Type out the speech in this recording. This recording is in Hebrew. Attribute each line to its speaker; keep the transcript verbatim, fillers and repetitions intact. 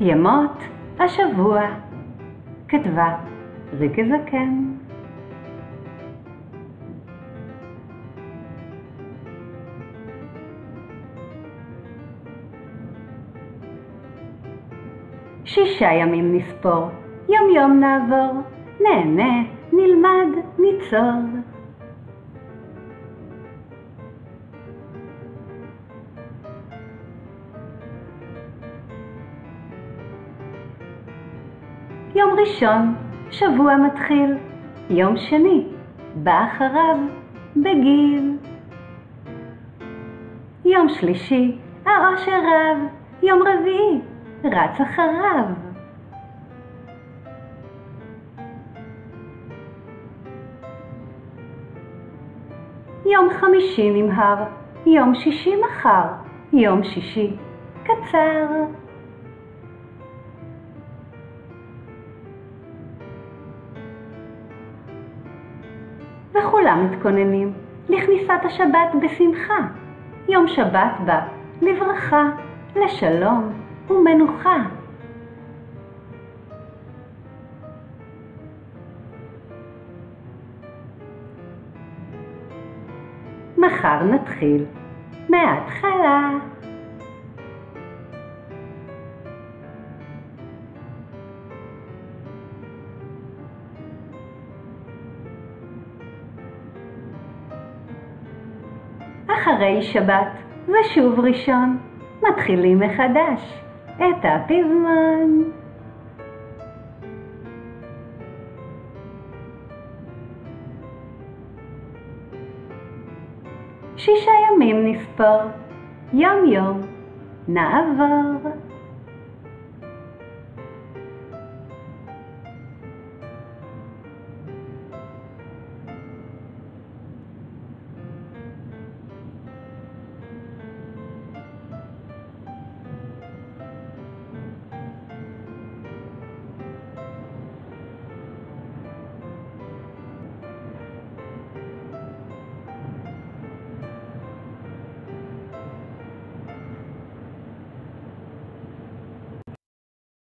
Speaker 1: ימות השבוע, כתבה ריקי זקן. שישה ימים נספור, יום יום נעבור, נהנה, נלמד, ניצור. יום ראשון, שבוע מתחיל, יום שני, בא אחריו, בגיל. יום שלישי, העושר רב, יום רביעי, רץ אחריו. יום חמישי נמהר, יום שישי מחר, יום שישי קצר. וכולם מתכוננים לכניסת השבת בשמחה. יום שבת בא לברכה, לשלום ומנוחה. מחר נתחיל מההתחלה. אחרי שבת ושוב ראשון, מתחילים מחדש את הפזמון. שישה ימים נספור, יום יום נעבור.